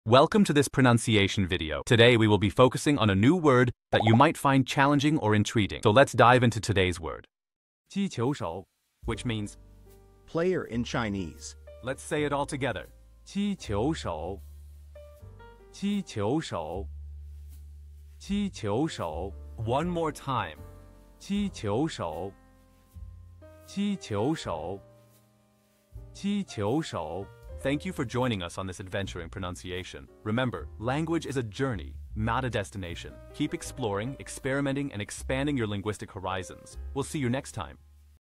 Welcome to this pronunciation video. Today we will be focusing on a new word that you might find challenging or intriguing. So let's dive into today's word. 击球手, which means player in Chinese. Let's say it all together. 击球手,击球手,击球手. One more time. 击球手,击球手,击球手. Thank you for joining us on this adventure in pronunciation. Remember, language is a journey, not a destination. Keep exploring, experimenting, and expanding your linguistic horizons. We'll see you next time.